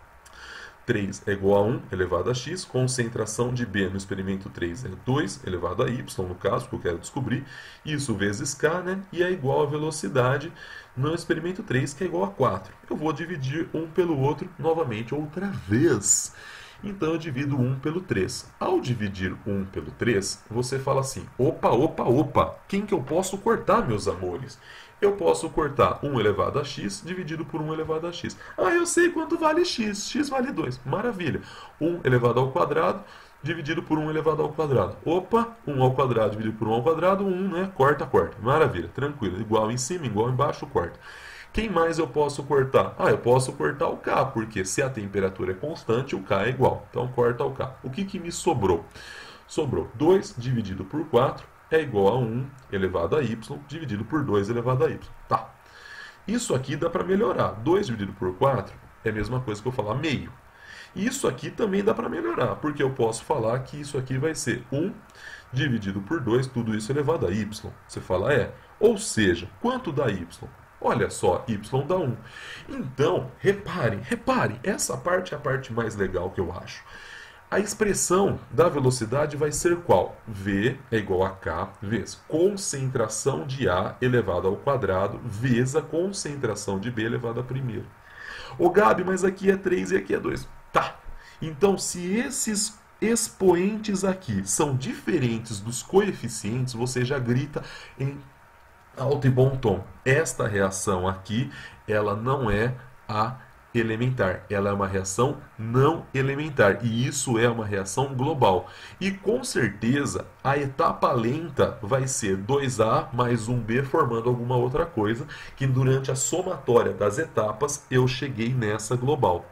três é igual a um elevado a x, concentração de B no experimento três é dois elevado a y, no caso, que eu quero descobrir, isso vezes K, né? E é igual a velocidade no experimento três, que é igual a quatro. Eu vou dividir um pelo outro novamente, outra vez. Então eu divido um pelo três. Ao dividir um pelo três, você fala assim, opa, opa, opa, quem que eu posso cortar, meus amores? Eu posso cortar um elevado a x dividido por um elevado a x. Ah, eu sei quanto vale x. X vale dois. Maravilha. um elevado ao quadrado dividido por um elevado ao quadrado. Opa, um ao quadrado dividido por um ao quadrado, um, né? Corta, corta. Maravilha, tranquilo. Igual em cima, igual embaixo, corta. Quem mais eu posso cortar? Ah, eu posso cortar o K, porque se a temperatura é constante, o K é igual. Então, corta o K. O que, que me sobrou? Sobrou dois dividido por quatro é igual a um elevado a y dividido por dois elevado a y. Tá. Isso aqui dá para melhorar. dois dividido por quatro é a mesma coisa que eu falar meio. Isso aqui também dá para melhorar, porque eu posso falar que isso aqui vai ser um dividido por dois, tudo isso elevado a y. Você fala, é. Ou seja, quanto dá y? Olha só, y dá um. Então, reparem, reparem, essa parte é a parte mais legal que eu acho. A expressão da velocidade vai ser qual? V é igual a K vezes concentração de A elevado ao quadrado vezes a concentração de B elevado a primeiro. Ô Gabi, mas aqui é três e aqui é dois. Tá. Então, se esses expoentes aqui são diferentes dos coeficientes, você já grita em alto e bom tom. Esta reação aqui, ela não é a elementar, ela é uma reação não elementar, e isso é uma reação global. E com certeza a etapa lenta vai ser dois A mais um B formando alguma outra coisa, que durante a somatória das etapas eu cheguei nessa global.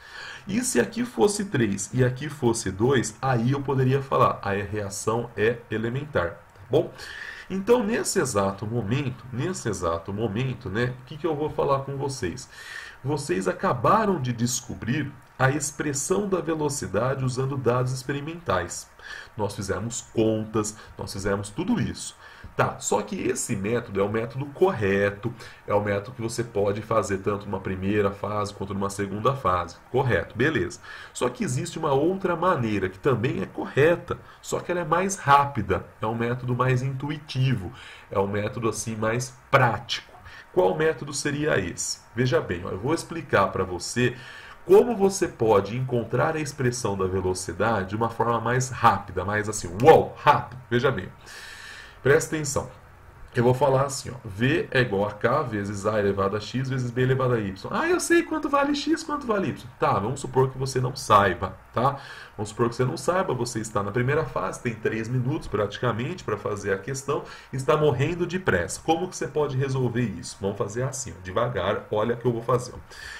E se aqui fosse três e aqui fosse dois, aí eu poderia falar, a reação é elementar, tá bom? Então, nesse exato momento, nesse exato momento, né, o que, que eu vou falar com vocês? Vocês acabaram de descobrir a expressão da velocidade usando dados experimentais. Nós fizemos contas, nós fizemos tudo isso. Tá, só que esse método é o método correto, é o método que você pode fazer tanto numa primeira fase quanto numa segunda fase. Correto, beleza. Só que existe uma outra maneira que também é correta, só que ela é mais rápida, é um método mais intuitivo, é um método assim mais prático. Qual método seria esse? Veja bem, ó, eu vou explicar para você como você pode encontrar a expressão da velocidade de uma forma mais rápida, mais assim, uau, rápido. Veja bem, presta atenção. eu vou falar assim, ó, V é igual a K vezes A elevado a X vezes B elevado a Y. Ah, eu sei quanto vale X, quanto vale Y. Tá, vamos supor que você não saiba, tá? Vamos supor que você não saiba, você está na primeira fase, tem três minutos praticamente para fazer a questão, está morrendo de pressa. Como que você pode resolver isso? Vamos fazer assim, ó, devagar, olha o que eu vou fazer. Ó.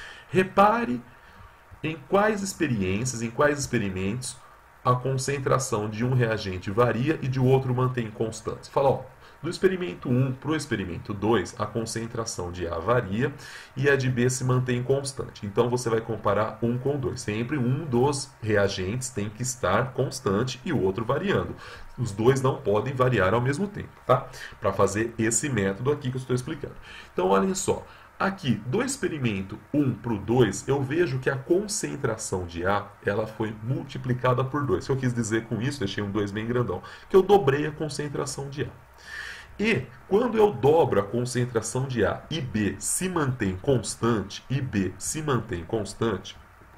Repare em quais experiências, em quais experimentos a concentração de um reagente varia e de outro mantém constante. Fala, ó, do experimento um para o experimento dois, a concentração de A varia e a de B se mantém constante. Então você vai comparar um com dois. Sempre um dos reagentes tem que estar constante e o outro variando. Os dois não podem variar ao mesmo tempo, tá? Para fazer esse método aqui que eu estou explicando. Então, olhem só. Aqui, do experimento um para o dois, eu vejo que a concentração de A ela foi multiplicada por dois. O que eu quis dizer com isso, deixei um dois bem grandão, que eu dobrei a concentração de A. E quando eu dobro a concentração de A e B se mantém constante, e B se mantém constante,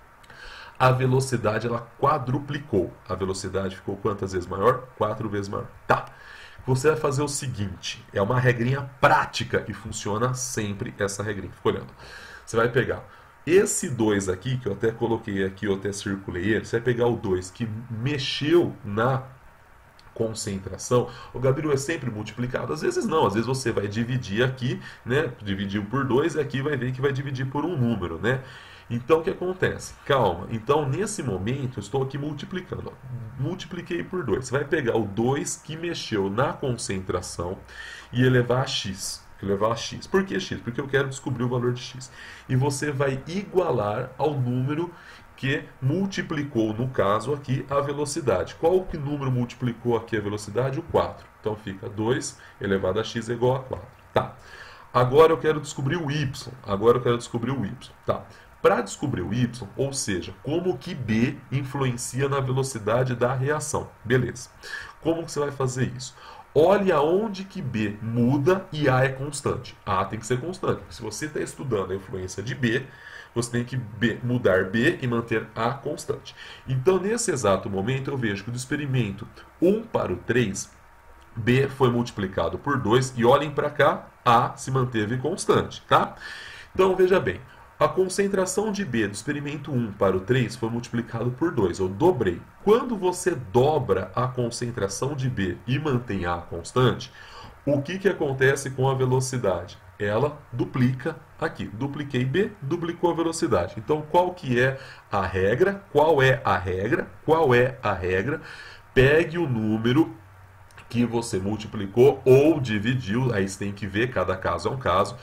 a velocidade ela quadruplicou. A velocidade ficou quantas vezes maior? Quatro vezes maior. Tá. Você vai fazer o seguinte, é uma regrinha prática e funciona sempre essa regrinha. Fica olhando. Você vai pegar esse dois aqui, que eu até coloquei aqui, eu até circulei ele, você vai pegar o dois que mexeu na concentração, o Gabiru é sempre multiplicado, às vezes não, às vezes você vai dividir aqui, né, dividir por dois e aqui vai ver que vai dividir por um número, né? Então o que acontece? Calma, então nesse momento eu estou aqui multiplicando, ó. Multipliquei por dois, você vai pegar o dois que mexeu na concentração e elevar a x, elevar a x, por que x? Porque eu quero descobrir o valor de x, e você vai igualar ao número que multiplicou, no caso aqui, a velocidade. Qual que número multiplicou aqui a velocidade? O quatro. Então fica dois elevado a x é igual a quatro. Tá. Agora eu quero descobrir o y. Agora eu quero descobrir o y. Tá. Para descobrir o y, ou seja, como que B influencia na velocidade da reação. Beleza. Como que você vai fazer isso? Olhe aonde que B muda e A é constante. A tem que ser constante. Se você está estudando a influência de B, você tem que B, mudar B e manter A constante. Então, nesse exato momento, eu vejo que do experimento um para o três, B foi multiplicado por dois e olhem para cá, A se manteve constante, tá? Então, veja bem, a concentração de B do experimento um para o três foi multiplicado por dois, eu dobrei. Quando você dobra a concentração de B e mantém A constante, o que, que acontece com a velocidade? Ela duplica aqui. Dupliquei B, duplicou a velocidade. Então, qual que é a regra? Qual é a regra? Qual é a regra? Pegue o número que você multiplicou ou dividiu, aí você tem que ver, cada caso é um caso,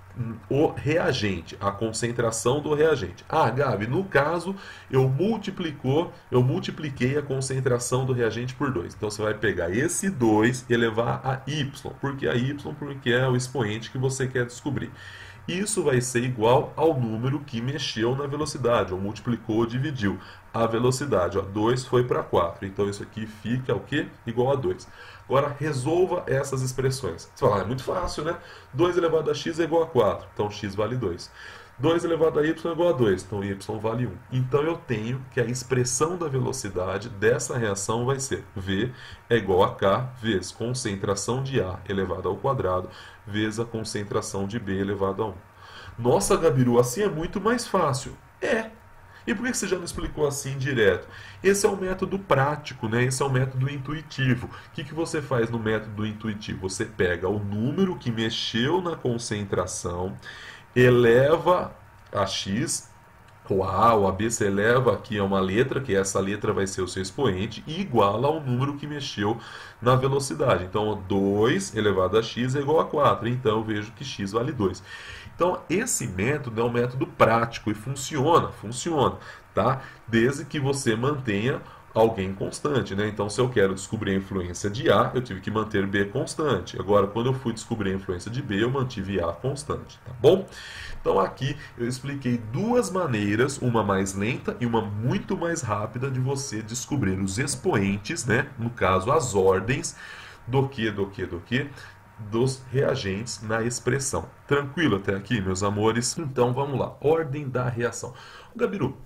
o reagente, a concentração do reagente. Ah, Gabi, no caso, eu multiplicou, eu multipliquei a concentração do reagente por dois. Então você vai pegar esse dois e elevar a y. Por que a y? Porque é o expoente que você quer descobrir. Isso vai ser igual ao número que mexeu na velocidade, ou multiplicou ou dividiu a velocidade. Ó, dois foi para quatro, então isso aqui fica o quê? Igual a dois. Agora resolva essas expressões. Você fala, ah, é muito fácil, né? dois elevado a x é igual a quatro, então x vale dois. dois elevado a y é igual a dois, então y vale um. Então eu tenho que a expressão da velocidade dessa reação vai ser V é igual a K vezes concentração de A elevado ao quadrado vezes a concentração de B elevado a um. Nossa, Gabiru, assim é muito mais fácil. É. E por que você já não explicou assim direto? Esse é um método prático, né? Esse é um método intuitivo. O que, que você faz no método intuitivo? Você pega o número que mexeu na concentração, eleva a x, o A ou a B, você eleva aqui a uma letra, que essa letra vai ser o seu expoente, e iguala ao número que mexeu na velocidade. Então, dois elevado a x é igual a quatro. Então, eu vejo que x vale dois. Então, esse método é um método prático e funciona, funciona, tá? Desde que você mantenha alguém constante, né? Então, se eu quero descobrir a influência de A, eu tive que manter B constante. Agora, quando eu fui descobrir a influência de B, eu mantive A constante, tá bom? Então, aqui eu expliquei duas maneiras, uma mais lenta e uma muito mais rápida de você descobrir os expoentes, né? No caso, as ordens do que, do que, do que, dos reagentes na expressão. Tranquilo até aqui, meus amores? Então, vamos lá. Ordem da reação. Gabiru,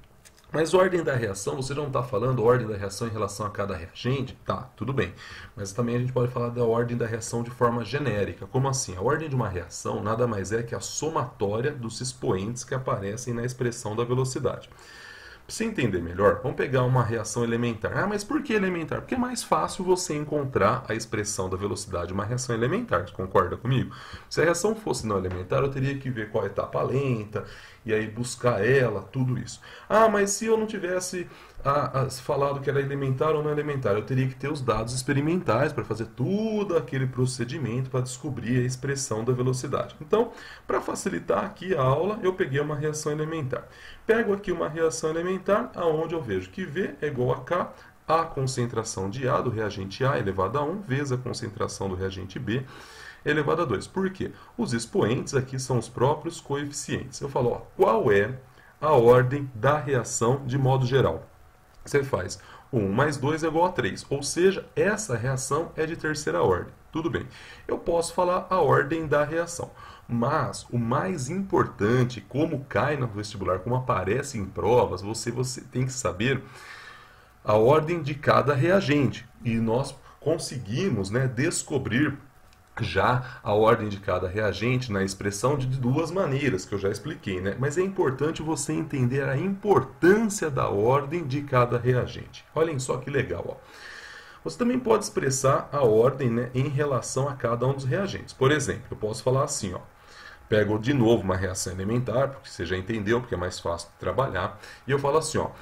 Mas ordem da reação, você não está falando ordem da reação em relação a cada reagente? Tá, tudo bem. Mas também a gente pode falar da ordem da reação de forma genérica. Como assim? A ordem de uma reação nada mais é que a somatória dos expoentes que aparecem na expressão da velocidade. Para você entender melhor, vamos pegar uma reação elementar. Ah, mas por que elementar? Porque é mais fácil você encontrar a expressão da velocidade de uma reação elementar. Você concorda comigo? Se a reação fosse não elementar, eu teria que ver qual é a etapa lenta, e aí buscar ela, tudo isso. Ah, mas se eu não tivesse ah, ah, falado que era elementar ou não elementar, eu teria que ter os dados experimentais para fazer todo aquele procedimento para descobrir a expressão da velocidade. Então, para facilitar aqui a aula, eu peguei uma reação elementar. Pego aqui uma reação elementar, aonde eu vejo que V é igual a K, a concentração de A do reagente A elevado a um, vezes a concentração do reagente B elevado a dois. Por quê? Os expoentes aqui são os próprios coeficientes. Eu falo, ó, qual é a ordem da reação de modo geral? Você faz um mais dois é igual a três, ou seja, essa reação é de terceira ordem. Tudo bem. Eu posso falar a ordem da reação, mas o mais importante, como cai no vestibular, como aparece em provas, você, você tem que saber a ordem de cada reagente. E nós conseguimos, né, descobrir já a ordem de cada reagente na expressão de duas maneiras, que eu já expliquei, né? Mas é importante você entender a importância da ordem de cada reagente. Olhem só que legal, ó. Você também pode expressar a ordem, né, em relação a cada um dos reagentes. Por exemplo, eu posso falar assim, ó. Pego de novo uma reação elementar, porque você já entendeu, porque é mais fácil de trabalhar, e eu falo assim, ó.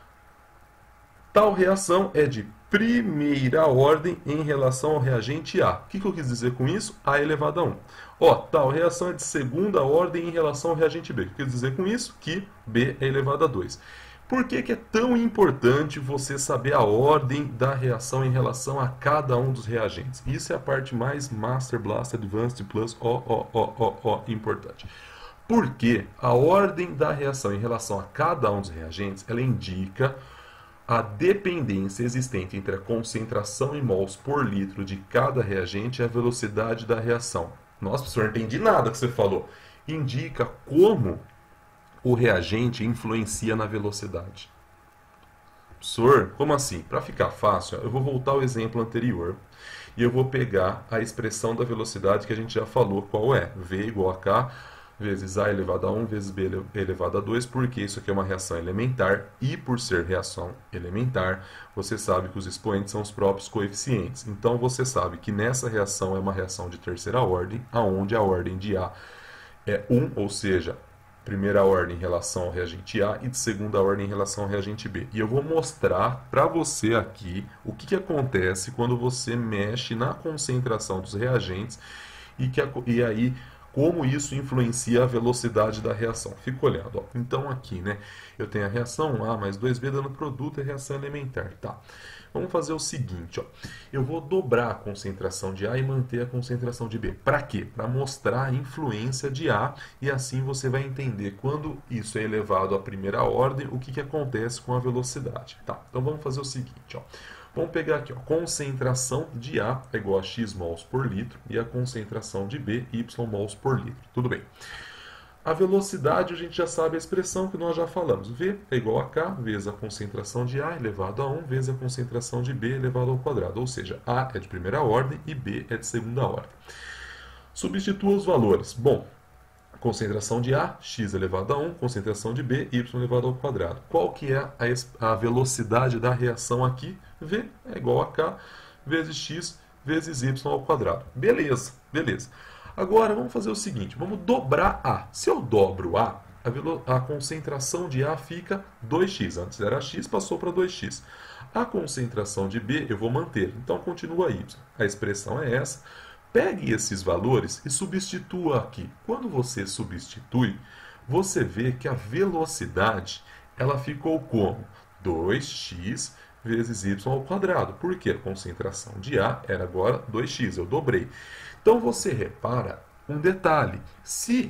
Tal reação é de primeira ordem em relação ao reagente A. O que, que eu quis dizer com isso? A elevado a um. Ó, tal reação é de segunda ordem em relação ao reagente B. O que eu quis dizer com isso? Que B é elevado a dois. Por que, que é tão importante você saber a ordem da reação em relação a cada um dos reagentes? Isso é a parte mais Master, Blast, Advanced, Plus, ó, ó, ó, ó, ó, importante. Porque a ordem da reação em relação a cada um dos reagentes, ela indica a dependência existente entre a concentração em mols por litro de cada reagente e a velocidade da reação. Nossa, professor, não entendi nada que você falou. Indica como o reagente influencia na velocidade. Professor, como assim? Para ficar fácil, eu vou voltar ao exemplo anterior e eu vou pegar a expressão da velocidade que a gente já falou qual é. V igual a K vezes A elevado a um vezes B elevado a dois, porque isso aqui é uma reação elementar, e por ser reação elementar, você sabe que os expoentes são os próprios coeficientes. Então você sabe que nessa reação é uma reação de terceira ordem, aonde a ordem de A é um, ou seja, primeira ordem em relação ao reagente A e de segunda ordem em relação ao reagente B. E eu vou mostrar para você aqui o que, que acontece quando você mexe na concentração dos reagentes e, que a, e aí como isso influencia a velocidade da reação. Fica olhando, ó. Então aqui, né, eu tenho a reação A mais dois B dando produto e reação elementar, tá? Vamos fazer o seguinte, ó. Eu vou dobrar a concentração de A e manter a concentração de B. Para quê? Para mostrar a influência de A e assim você vai entender quando isso é elevado à primeira ordem, o que, que acontece com a velocidade, tá? Então vamos fazer o seguinte, ó. Vamos pegar aqui, ó, concentração de A é igual a x mols por litro e a concentração de B, y mols por litro. Tudo bem. A velocidade, a gente já sabe a expressão que nós já falamos. V é igual a K vezes a concentração de A elevado a um vezes a concentração de B elevado ao quadrado. Ou seja, A é de primeira ordem e B é de segunda ordem. Substitua os valores. Bom, concentração de A, x elevado a um, concentração de B, y elevado ao quadrado. Qual que é a, a velocidade da reação aqui? V é igual a K vezes x vezes y ao quadrado. Beleza, beleza. Agora vamos fazer o seguinte, vamos dobrar A. Se eu dobro A, a, velo, a concentração de A fica dois x. Antes era x, passou para dois x. A concentração de B eu vou manter, então continua y. A expressão é essa. Pegue esses valores e substitua aqui. Quando você substitui, você vê que a velocidade ela ficou como? dois x vezes y ao quadrado. Porque a concentração de A era agora dois x, eu dobrei. Então você repara um detalhe. Se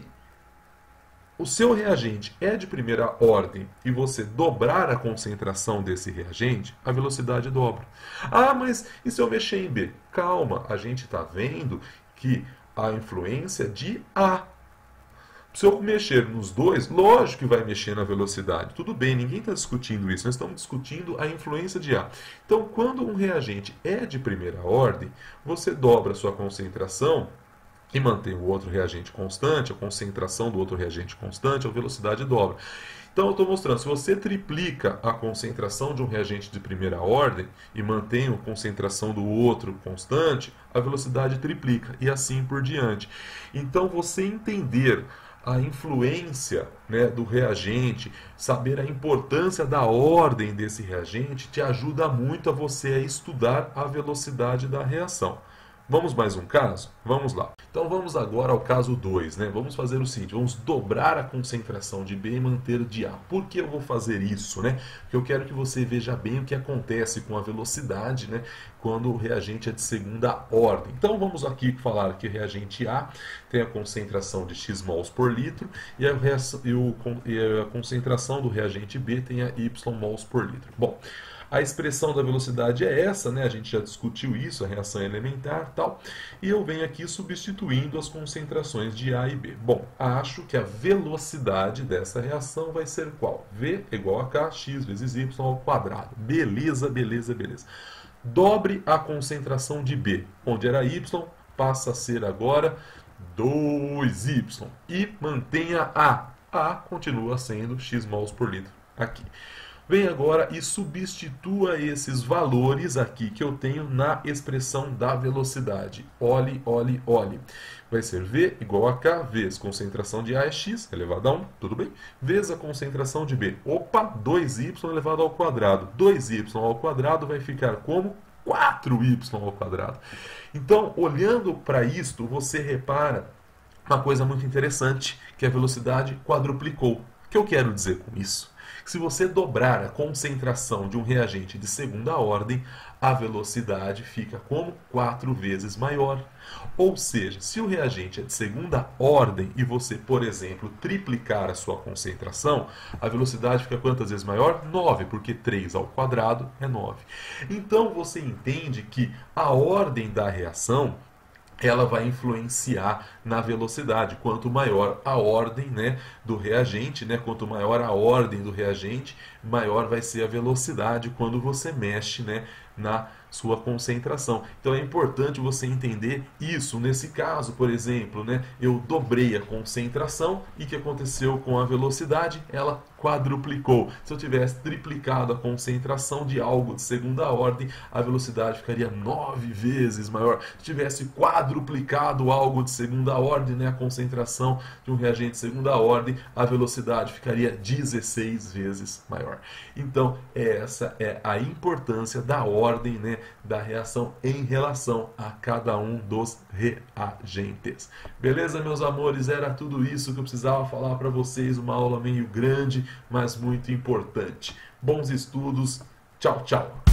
o seu reagente é de primeira ordem e você dobrar a concentração desse reagente, a velocidade dobra. Ah, mas e se eu mexer em B? Calma, a gente está vendo que a influência de A. Se eu mexer nos dois, lógico que vai mexer na velocidade. Tudo bem, ninguém está discutindo isso. Nós estamos discutindo a influência de A. Então, quando um reagente é de primeira ordem, você dobra a sua concentração e mantém o outro reagente constante, a concentração do outro reagente constante, a velocidade dobra. Então eu estou mostrando, se você triplica a concentração de um reagente de primeira ordem e mantém a concentração do outro constante, a velocidade triplica e assim por diante. Então você entender a influência, né, do reagente, saber a importância da ordem desse reagente, te ajuda muito a você a estudar a velocidade da reação. Vamos mais um caso? Vamos lá. Então vamos agora ao caso dois, né? Vamos fazer o seguinte, vamos dobrar a concentração de B e manter de A. Por que eu vou fazer isso, né? Porque eu quero que você veja bem o que acontece com a velocidade, né, quando o reagente é de segunda ordem. Então vamos aqui falar que o reagente A tem a concentração de X mols por litro e a, e o, e a concentração do reagente B tem a Y mols por litro. Bom, a expressão da velocidade é essa, né? A gente já discutiu isso, a reação elementar e tal. E eu venho aqui substituindo as concentrações de A e B. Bom, acho que a velocidade dessa reação vai ser qual? V igual a K, X vezes Y ao quadrado. Beleza, beleza, beleza. Dobre a concentração de B, onde era Y, passa a ser agora dois Y. E mantenha A. A continua sendo X mols por litro aqui. Vem agora e substitua esses valores aqui que eu tenho na expressão da velocidade. Olhe, olhe, olhe. Vai ser V igual a K vezes concentração de A é X elevado a um, tudo bem? Vezes a concentração de B. Opa, dois Y elevado ao quadrado. dois Y ao quadrado vai ficar como? quatro Y ao quadrado. Então, olhando para isto, você repara uma coisa muito interessante, que a velocidade quadruplicou. O que eu quero dizer com isso? Se você dobrar a concentração de um reagente de segunda ordem, a velocidade fica como quatro vezes maior. Ou seja, se o reagente é de segunda ordem e você, por exemplo, triplicar a sua concentração, a velocidade fica quantas vezes maior? nove, porque três ao quadrado é nove. Então você entende que a ordem da reação ela vai influenciar na velocidade. Quanto maior a ordem, né, do reagente, né, quanto maior a ordem do reagente, maior vai ser a velocidade quando você mexe, né, na sua concentração. Então é importante você entender isso. Nesse caso, por exemplo, né, eu dobrei a concentração e o que aconteceu com a velocidade? Ela quadruplicou. Se eu tivesse triplicado a concentração de algo de segunda ordem, a velocidade ficaria nove vezes maior. Se tivesse quadruplicado algo de segunda ordem, né, a concentração de um reagente de segunda ordem, a velocidade ficaria dezesseis vezes maior. Então, essa é a importância da ordem, né, da reação em relação a cada um dos reagentes. Beleza, meus amores? Era tudo isso que eu precisava falar para vocês. Uma aula meio grande, mas muito importante. Bons estudos. Tchau, tchau.